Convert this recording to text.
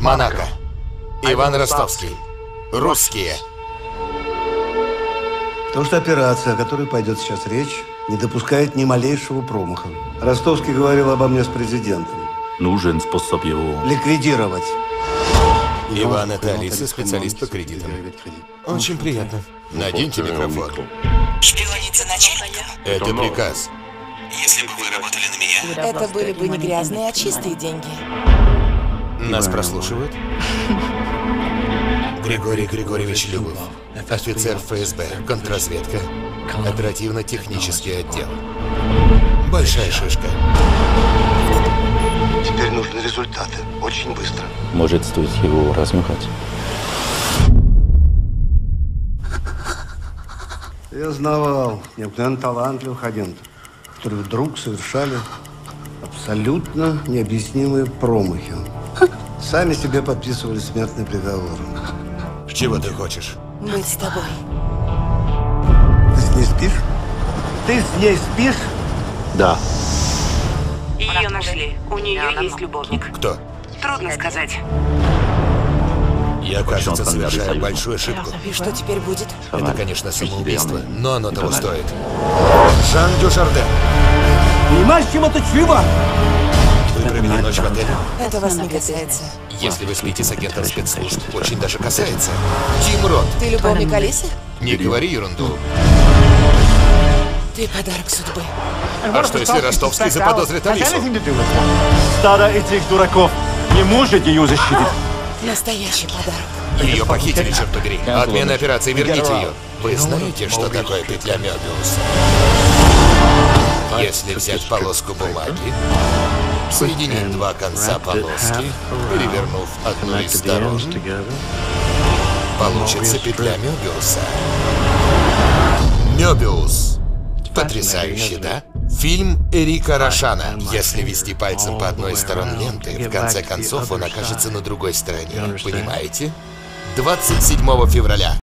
Монако. Иван Ростовский. Русские. Потому что операция, о которой пойдет сейчас речь, не допускает ни малейшего промаха. Ростовский говорил обо мне с президентом. Нужен способ его... Ликвидировать. Иван, это Алиса, специалист по кредитам. Очень приятно. Наденьте микрофон. Шпионить за начальником? Это приказ. Если бы вы работали на меня, это были бы не грязные, а чистые деньги. Нас прослушивают? Григорий Григорьевич Любов. Офицер ФСБ, контрразведка, оперативно-технический отдел. Большая шишка. Теперь нужны результаты. Очень быстро. Может, стоит его размахать? Я знавал необыкновенно талантливых агентов, которые вдруг совершали абсолютно необъяснимые промахи. Сами себе подписывали смертный приговор. Чего ты хочешь? Быть с тобой. Ты с ней спишь? Ты с ней спишь? Да. Ее нашли. У нее есть любовник. Кто? Трудно сказать. Я, кажется, совершаю большую ошибку. И что теперь будет? Это, конечно, самоубийство, но оно того стоит. Жан Дюшарден. Понимаешь, чем это чрево? Вы провели ночь в отеле? Это вас не касается. Если вы спите с агентом спецслужб, очень даже касается. Тим Рот. Ты любовник Алисы? Не говори ерунду. Ты подарок судьбы. А что, если Ростовский заподозрит Алису? Стадо этих дураков не может ее защитить. Настоящий подарок. Ее похитили, черт побери. Отмена операции, верните ее. Вы знаете, что такое петля Мёбиуса? Если взять полоску бумаги, соединить два конца полоски, перевернув одну из сторон, получится петля Мёбиуса. Мёбиус. Потрясающе, да? Фильм Эрика Рошана. Если вести пальцем по одной из сторон ленты, в конце концов он окажется на другой стороне. Понимаете? 27 февраля.